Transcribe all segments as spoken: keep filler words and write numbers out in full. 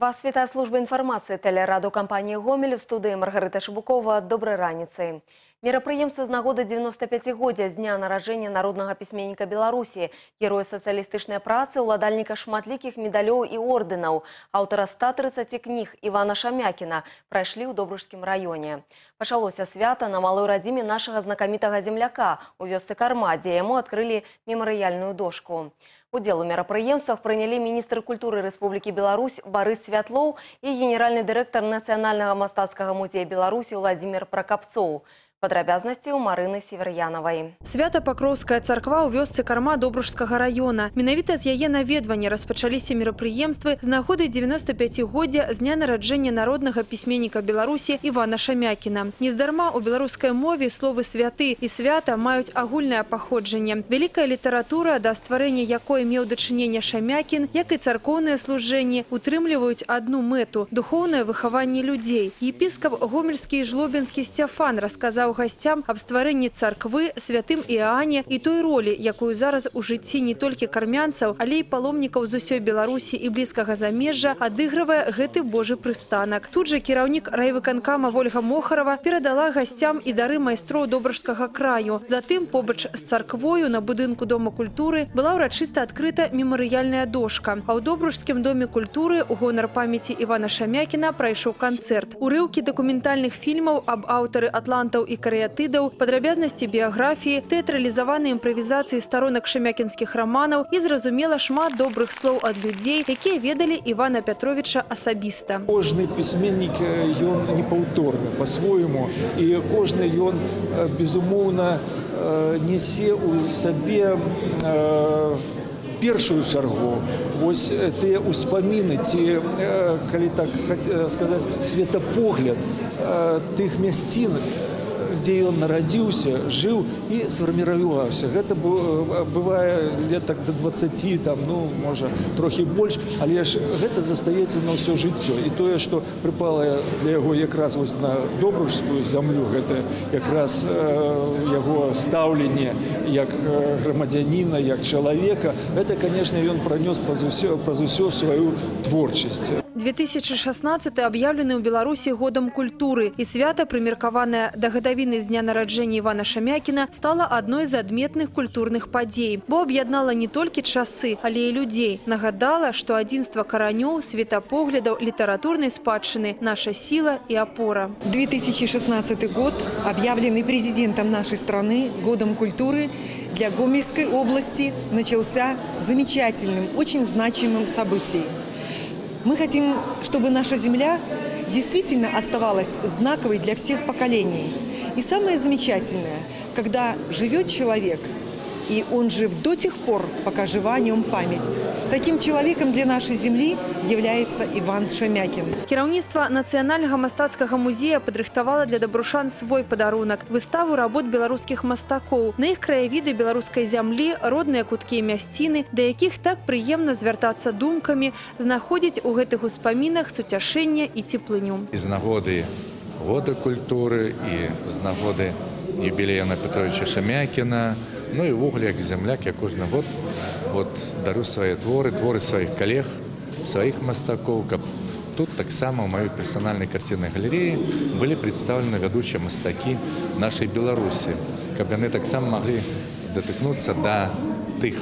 Вас вітає служба інформації телерадіокомпанії «Гомель», в студії Маргарита Шибукова. Доброй раніцы. Мерапрыемства з нагоды дзевяностапяцігоддзя з дня нараджэння народнага пісьменніка Беларусі, героя сацыялістычнай працы, уладальніка шматлікіх медалёў і ордэнаў, аўтара ста трыццаці кніг Івана Шамякіна, прайшлі ў Добружскім раёне. Пачалося свята на малой радзіме нашага знакамітага земляка у вёсцы Карма, дзе яму адкрылі мемарыяльную дошку. Удзел у мерапрыемствах прынялі міністр культуры Рэспублікі Беларусь Барыс Святлоў і генеральны дырэктар Нацыянальнага мастацкага музея Беларусі Владзімір Пракапцоў. Падрабязнасці ў Марыны Север'янавай. Свято-Пакроўская царква ў вёсцы Карма Добружскага раёна. Менавіта з яе наведвання распачаліся мерапрыемствы з нагоды дзевяностапяцігоддзя з дня нараджэння народнага пісьменніка Беларусі Івана Шамякіна. Нездарма ў беларускай мове словы «святы» і «свята» маюць агульнае паходжанне. Вялікая літаратура, да стварэння якой меў дачыненне Шамякін, як і царкоўныя служэнні, утрымліваюць адну мэту – духоўнае выхаванне людзей. Епіскап Гомельскі і Жлобінскі Сцяфан расказаў гостям об стварэнні царквы, святым Іоанне і той ролі, якую зараз у жыцці не толькі кармянцаў, але і паломнікаў з усёй Беларусі і блізкага замежжа адыгрывае гэты Божы прыстанак. Тут жа кіраўнік райвыканкама Вольга Мохарова перадала гостям і дары майстроў Добружскага краю. Затым побач з царквою на будынку Дома культуры была ўрачыста адкрыта мемарыяльная дошка. А ў Добружскім доме культуры у гонар памяці Івана Шамякіна прайшоў канцэрт. Урыўкі дакументальных фільмаў аб аўтары «Атлантаў» і карыятыдаў, падрабязнасці біяграфіі, тэатралізаваныя імправізацыі старонак шамякінскіх раманаў і, зразумела, шмат добрых слоў ад людзей, якія ведалі Івана Пятровіча асабіста. Кожны пісьменнік, ён непаўторны па-свойму, і кожны ён, безумоўна, нясе ў сабе першую чаргу вось тыя ўспаміны ці, калі так сказаць, светапогляд тых мясцін, дзе ён нарадзіўся, жыў і сфарміраваўся. Гэта бывае лет так до дваццаці, там, ну, можа, трохі больш, але ж гэта застаецца на ўсё жыццё. І тое, што прыпала для яго якраз вось на Добружскую зямлю, гэта якраз яго стаўленне як грамадзяніна, як чалавека, гэта, канешне, ён пранёс праз усё сваю творчасць. две тысячи шестнадцатый аб'яўлены ў Беларусі годам культуры, і свята, прымеркаванае да гадавіны з дня нараджэння Івана Шамякіна, стала адной з адметных культурных падзей, бо аб'яднала не толькі часы, але і людзей. Нагадала, што адзінства каранёў, светапоглядаў, літаратурнай спадчыны – наша сила и опора. две тысячи шестнадцатый год, объявленный президентом нашей страны годом культуры, для Гомельской области начался замечательным, очень значимым событием. Мы хотим, чтобы наша земля действительно оставалась знаковой для всех поколений. И самое замечательное, когда живет человек, и он жив до тех пор, пока жива о нем память. Таким человеком для нашей земли является Иван Шамякін. Кіраўніцтва Нацыянальнага мастацкага музея падрыхтавала для добрушан свой падарунак – выставу работ беларускіх мастакоў. На іх краявіды беларускай зямлі, родныя куткі і мясціны, да якіх так прыемна звяртацца думкамі, знаходзіць у гэтых успамінах суцяшэнне і цеплыню. З нагоды года культуры і з нагоды юбілея Івана Петровича Шамякіна, ну і ўвогуле, як земляк, я кожны год от, дару свае творы, творы сваіх калег, сваіх мастакоў, каб тут таксама ў маёй персанальнай карціннай галерэі былі прадстаўлены вядучыя мастакі нашай Беларусі, каб яны таксама маглі датыкнуцца да тых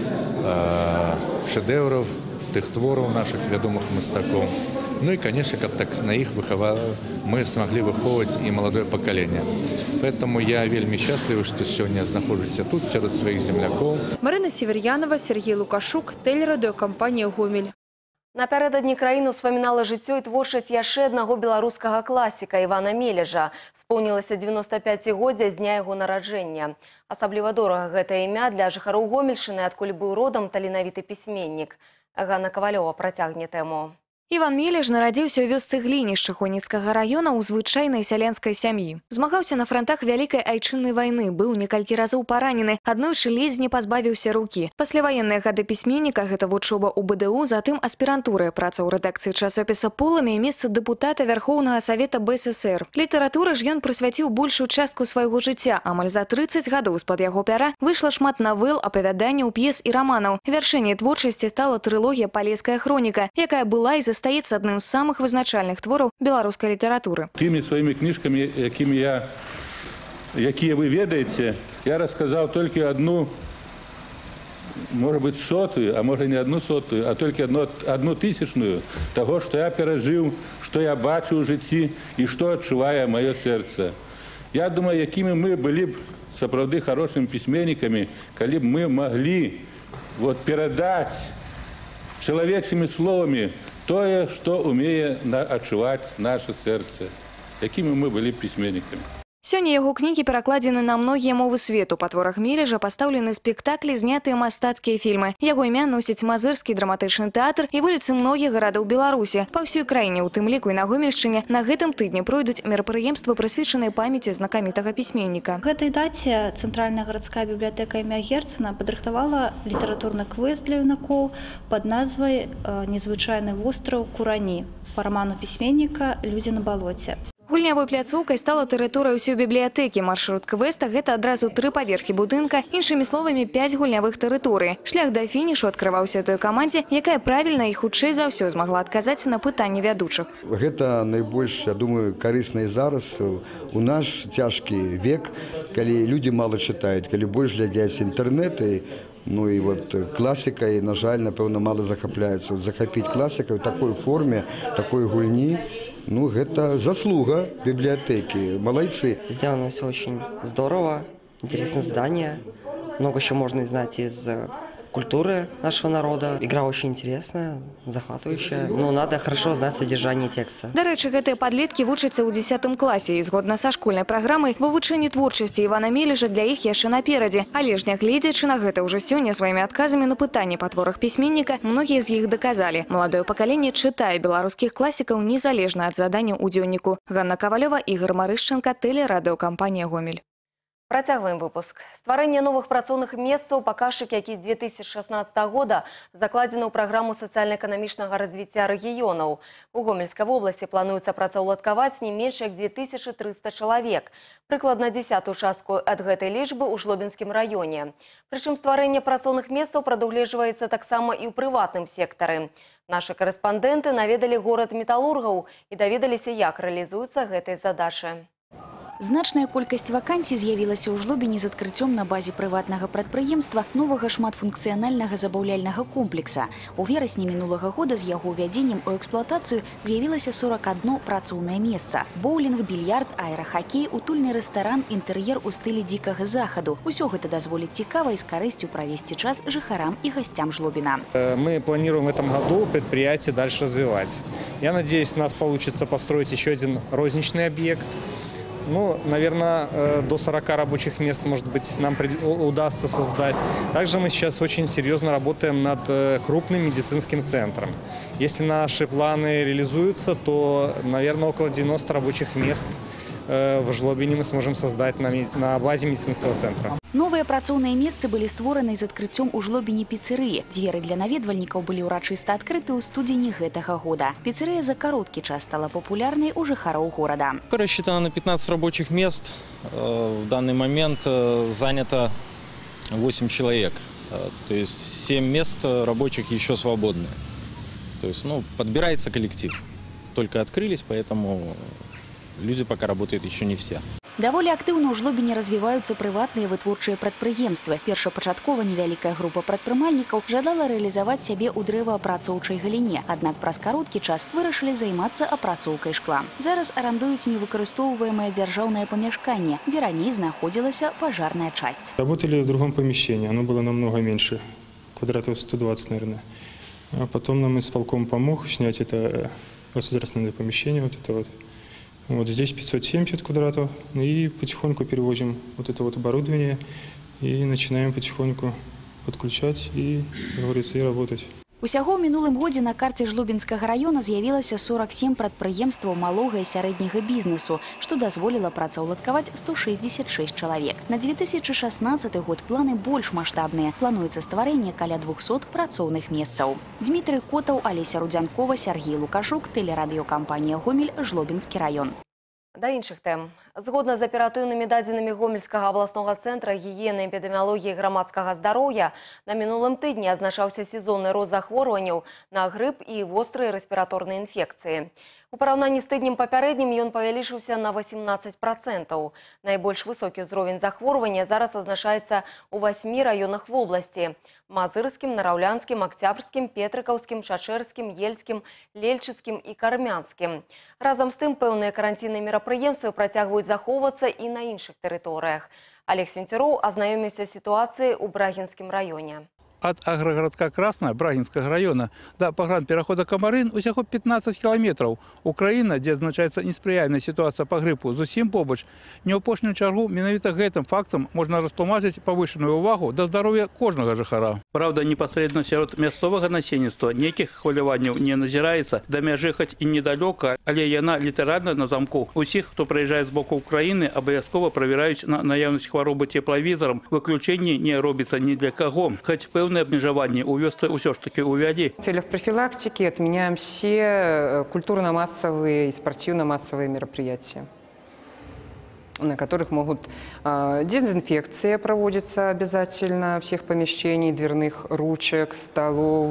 э, шэдэўраў, тых твораў наших вядомых мастакоў. Ну и, конечно, как так на их выхова... мы смогли выховывать и молодое поколение. Поэтому я вельми счастлив, что сегодня нахожусь тут, среди своих земляков. Марина Север'янова, Сергей Лукашук, телерадиокомпания «Гомель». Напярэдадні краіну успамінала жыццё і творчасць яшчэ аднаго беларускага класіка Івана Мележа. Споўнілася дзевяностапяцігоддзя з дня яго нараджэння. Асабліва дорага гэта імя для жыхароў Гомельшчыны, адкуль быў родам таленавіты пісьменнік. Ганна Кавалёва працягне тэму. Іван Мележ нарадзіўся ў вёсцы Глінішча Хонецкага раёна ў звычайнай сялянскай сям'і. Змагаўся на франтах Вялікай айчыннай вайны, быў некалькі разоў паранены, аднойчы ледзь не пазбавіўся рукі. Пасляваенныя гады пісьменніка – гэта вучоба ў бэ дэ у, затым аспірантура, праца ў рэдакцыі часопіса «Полымя» і месца дэпутата Вярхоўнага савета бэ эс эсэр. Літаратуры ж ён прысвяціў большую частку свайго жыцця, амаль за трыццаць гадоў з-пад яго пяра выйшла шмат навел, апавяданняў, п'ес і раманаў. Вяршэнняй творчасці стала трылогія «Палеская хроніка», якая была і застаецца адным з самых вызначальных твораў беларускай літаратуры. Тымі сваімі кніжкамі, якімі я, якія вы ведаеце, я расказаў толькі одну, может быть, сотую, а может не одну сотую, а только одну, одну тысячную того, что я пережил, что я бачу в житті и что отчуває мое сердце. Я думаю, якими мы были б сапраўды хорошими письменниками, коли б мы могли вот передать человечьими словами то, что умеет отчувать наше сердце. Якими мы были письменниками. Сёння яго кнігі перакладзены на многія мовы свету. Па творах Мележа пастаўлены спектаклі, знятыя мастацкія фільмы. Яго імя носіць Мазырскі драматычны тэатр і вуліцы многіх гарадоў Беларусі. Па ўсёй краіне, у тым ліку і на Гомельшчыне, на гэтым тыдні пройдуць мерапрыемствы, прысвечаныя памяці знакамітага пісьменніка. Гэтай даце Цэнтральная гарадская бібліятэка імя Герцена падрыхтавала літаратурны квест для юнакоў пад назвай «Незвычайны востраў Курані» па раману пісьменніка «Людзі на балоце». Гульнявой пляцоўкай стала тэрыторыя ўсёй бібліятэкі. Маршрут квеста – гэта адразу тры паверхі будынка, іншымі словамі, пяць гульнявых тэрыторый. Шлях да фінішу адкрываўся той камандзе, якая правільна і хутчэй за ўсё змагла адказаць на пытанні вядучых. Гэта найбольш, я думаю, карысна і зараз у наш цяжкі век, калі людзі мала чытаюць, калі больш глядзяць інтэрнэты. Ну и вот классикой, на жаль, напэўна, мало захапляются. Вот захапить классикой в такой форме, такой гульни, ну, это заслуга библиотеки. Молодцы. Сделано все очень здорово, интересное здание. Много еще можно узнать из культуры нашего народа. Игра очень интересная, захватывающая. Но надо хорошо знать содержание текста. До рэчы, гэтыя падлеткі вучацца ў дзесятым класе. І згодна са школьнай праграмай, вывучэнне творчасці Івана Мележа для іх яшчэ наперадзе. Але ж нягледзячы на гэта, ўжо сёння сваімі адказамі на пытанні па творах пісьменніка многія з іх даказалі. Маладое пакаленне чытае беларускіх класікаў незалежна ад заданняў у дзённіку. Ганна Кавалёва, Ігор Марышченко, тэлерадыёкампанія «Гомель». Працягваем выпуск. Стварэнне новых працоўных месцаў, паказчык, які з две тысячи шаснаццатага года закладзены ў праграму сацыяльна-эканамічнага развіцця рэгіёнаў. У Гомельскай вобласці плануецца працаўладкаваць не менш як две тысячи триста чалавек. Прыкладна дзесятую частку ад гэтай лічбы ў Жлобінскім раёне. Прычым стварэнне працоўных месцаў прадугледжваецца таксама і ў прыватным сектары. Нашы карэспандэнты наведалі горад металургаў і даведаліся, як рэалізуюцца гэтыя задачы. Значная колькасць вакансій з'явілася ў Жлобіне з адкрыццём на базе прыватнага прадпрыемства новага шматфункцыянальнага забаўляльнага комплекса. У верасні мінулага года з яго ўвядзеннем у эксплуатацыю з'явілася сорок одно працоўнае месца. Боулінг, більярд, аэрахакей, утульны рэстаран, інтэр'ер у стылі дзікага захаду. Усё гэта дазволіць цікава і з карысцю правесці час жыхарам і гасцям Жлобіна. Мы планируем в этом году предприятие дальше развивать. Я надеюсь, у нас получится построить еще один розничный объект. Ну, наверное, до сорока рабочих мест, может быть, нам удастся создать. Также мы сейчас очень серьезно работаем над крупным медицинским центром. Если наши планы реализуются, то, наверное, около девяноста рабочих мест в Жлобине мы сможем создать на, на базе медицинского центра. Новыя працоўныя месцы былі створаны з адкрыццём у Жлобіне піцэрыі. Дзверы для наведвальнікаў былі ўрачыста адкрыты ў студзені гэтага года. Піцэрыя за кароткі час стала папулярнай у жыхароў горада. Рассчитано на пятнадцать рабочих мест. В данный момент занято восемь человек. То есть семь мест рабочих еще свободны. То есть, ну, подбирается коллектив. Только открылись, поэтому люди пока работают еще не все. Даволі актыўна ў Жлобіне развіваюцца прыватныя вытворчыя прадпрыемствы. Першапачаткова невялікая група прадпрымальнікаў жадала рэалізаваць сябе ў дрэваапрацоўчай галіне, аднак праз кароткі час вырашылі займацца апрацоўкай шкла. Зараз арандуюць невыкарыстоўваемае дзяржаўнае памяшканне, дзе раней знаходзілася пажарная часть. Работали в другом помещении, оно было намного меньше, квадратов сто двадцать, наверное. А потом нам исполком помог снять это государственное помещение, вот это вот. Вот здесь пятьсот семьдесят квадратов, и потихоньку перевозим вот это вот оборудование и начинаем потихоньку подключать и, как говорится, и работать. Усяго ў мінулым годзе на карце Жлобінскага раёна з'явілася сорок семь прадпрыемстваў малога і сярэдняга бізнесу, што дазволіла працаўладкаваць сто шэсцьдзесят шэсць чалавек. На две тысячи шаснаццаты год планы больш маштабныя. Плануецца стварэнне каля двухсот працоўных месцаў. Дмітрый Котаў, Алеся Рудзянкова, Сергей Лукашук, тэлерадыёкампанія «Гомель», Жлобінскі раён. Да іншых тэм. Згодна з аператыўнымі дадзенымі Гомельскага абласнога цэнтра гігіены, эпідэміялогіі і грамадскага здароўя, на мінулым тыдні азначаўся сезонны рост захворванняў на грып і вострыя рэспіраторныя інфекцыі. У параўнанні з тыднем папярэднім ён павялічыўся на восемнадцать процентаў. Найбольш высокі ўзровень захворвання зараз азначаецца ў васьмі раёнах вобласці: Мазырскім, Нараўлянскім, Акцябрскім, Петрыкаўскім, Чачэрскім, Ельскім, Лельчыцкім і Кармянскім. Разам з тым, пэўныя каранцінныя мерапрыемствы працягваюць захоўвацца і на іншых тэрыторыях. Олег Сенцюроў азнаёміўся з сітуацыяй у Брагінскім раёне. От агрогородка Красная Брагинского района до погранперахода Камарын усяго пятнадцать километров. Украина, где означается неспрыяльная ситуация по гриппу, зусім побач. Не ў апошнюю чаргу менавіта гэтым фактам можна растлумачыць павышаную увагу да здароўя кожнага жыхара. Правда, непасрэдна сярод мясцовага насельніцтва нейкіх хваляванняў не назіраецца, да мяжы хоць і недалёка, але яна літаральна на замку. Усіх, хто прыязджае з боку Украіны, абавязкова правяраюць на наяўнасць хваробы теплавізарам. Выключэнне не робіцца ні для каго. Хоць пэўнае абмежаванне ў вёсцы ўсё ж таки увялі. В целях профилактики отменяем все культурно-массовые и спортивно-массовые мероприятия, на которых могут э, дезинфекция проводится обязательно всех помещений, дверных ручек, столов,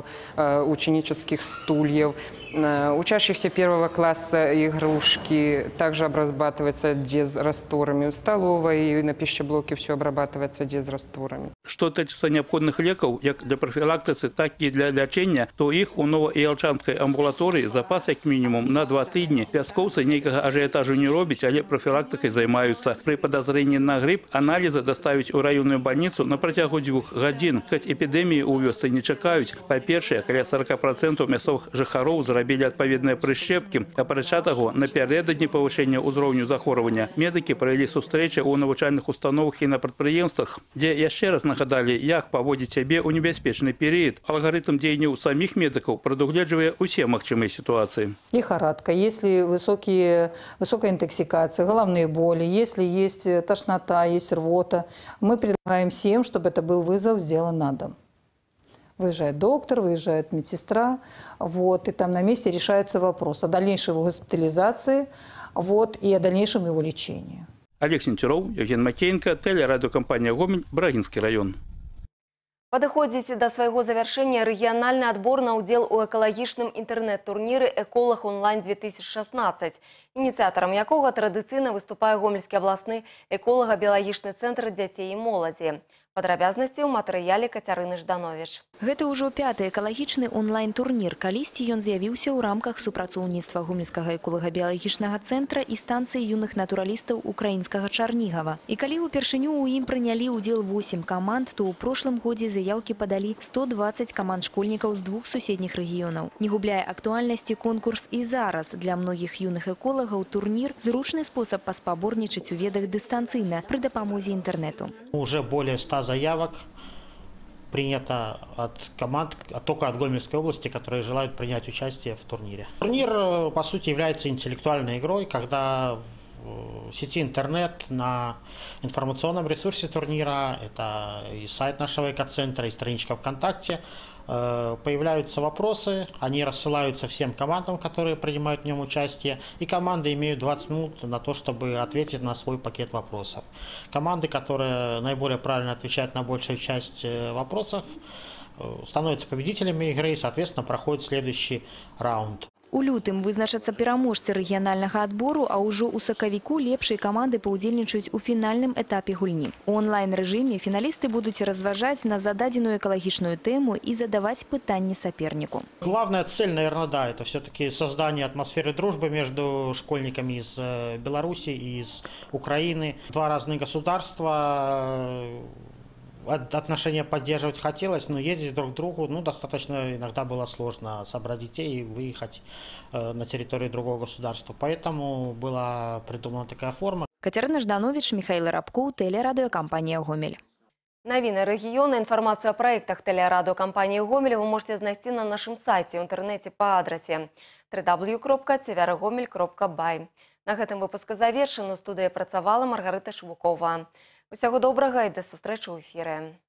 э, ученических стульев. Э, учащихся первого класса игрушки также обрабатываются дезрастворами. В столовой и на пищеблоке все обрабатывается дезрастворами. Что тычыцца необходных лекаў, як для профилактики, так и для лячэння, то их у новоіялчанскай амбулатории запас як минимум на два тыдні. Пяскоўцы нейкага ажыятажу не робяць, але профилактикой займаются. При подозрении на грипп анализы доставить у районную больницу на протягу двух гадзін. Хоть эпидемии у вёсцы не чакаюць. Па-першае, каля сорок процентов мясцовых жыхароў зрабілі адпаведныя прышчэпкі. Апрача таго, напярэдадні павышэння ўзроўню захворвання медыкі правялі сустрэчы ў навучальных установах і на прадпрыемствах, дзе яшчэ раз нагадалі, як паводзіць сябе ў небяспечны перыяд. Алгарытм дзеянняў самих медыкаў прадугледжвае усе магчымыя ситуации. Лихорадка, если высокие, высокая интоксикация, головные боли, если есть тошнота, есть рвота, мы предлагаем всем, чтобы это был вызов сделан на дом. Выезжает доктор, выезжает медсестра, вот, и там на месте решается вопрос о дальнейшей его госпитализации, вот, и о дальнейшем его лечении. Олег Сенцюроў, Евген Макеенко, телерадиокомпания «Гомель», Брагинский район. Падыходзіць да свайго завяршэння рэгіянальны адбор на ўдзел у экалагічным інтэрнэт-турніры «Эколог онлайн две тысячи шестнадцать», ініцыятарам якога традыцыйна выступае Гомельскі абласны эколага-біялагічны цэнтр дзяцей і моладзі. Падрабязнасці ў матэрыяле Кацярыны Ждановіч. Гэта ўжо пяты экалагічны онлайн-турнір. Калісьці ён з'явіўся ў рамках супрацоўніцтва Гомельскага эколага-біялагічнага цэнтра і станцыі юных натуралістаў украінскага Чарнігава. І калі ўпершыню ў ім прынялі ўдзел восемь каманд, то ў прошлым годзе заяўкі падалі сто двадцать каманд школьнікаў з двух суседніх рэгіёнаў. Не губляе актуальнасці конкурс і зараз. Для многіх юных эколагаў турнір – зручны спосаб паспаборнічаць у ведах дыстанцыйна пры дапамозе інтэрнэту. Уже более ста заявок принято от команд, только от Гомельской области, которые желают принять участие в турнире. Турнир, по сути, является интеллектуальной игрой, когда в сети интернет на информационном ресурсе турнира, это и сайт нашего экоцентра, и страничка ВКонтакте, появляются вопросы, они рассылаются всем командам, которые принимают в нем участие, и команды имеют двадцать минут на то, чтобы ответить на свой пакет вопросов. Команды, которые наиболее правильно отвечают на большую часть вопросов, становятся победителями игры и, соответственно, проходит следующий раунд. У лютым вызначацца пераможцы рэгіянальнага адбору, а ўжо ў сакавіку лепшыя каманды паўдзельнічаюць у фінальным этапе гульні. У онлайн-рэжыме фіналісты будуць разважаць на зададзеную экалагічную тэму и задавать пытанні сопернику. Главная цель, наверное, да, это все-таки создание атмосферы дружбы между школьниками из Беларуси и из Украины. Два разных государства. Отношения поддерживать хотелось, но ездить друг к другу, ну, достаточно иногда было сложно собрать детей и выехать э, на территорию другого государства. Поэтому была придумана такая форма. Кацярына Ждановіч, Михаил Рабкоў, телерадиокомпания «Гомель». Навіны рэгіёна, інфармацыю о праектах телерадиокомпании «Гомель» вы можете знайти на нашем сайте в интернете по адресе дабл ю дабл ю дабл ю кропка цвяргомель кропка бай. На гэтым выпуск завершаны. У студыі працавала Маргарита Шыбукова. Усяго добрага і да сустрэчы ў эфіры.